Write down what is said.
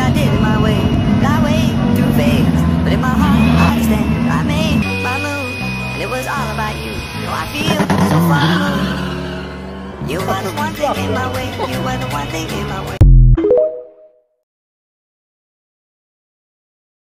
I did it my way. Got way too fast, but in my heart I understand. I made my move, and it was all about you. Now I feel so far removed. You were the one thing in my way. You were the one thing in my way.